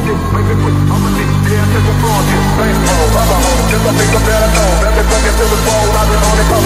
Just a piece of better tone, every fucking to the phone, I've been on it.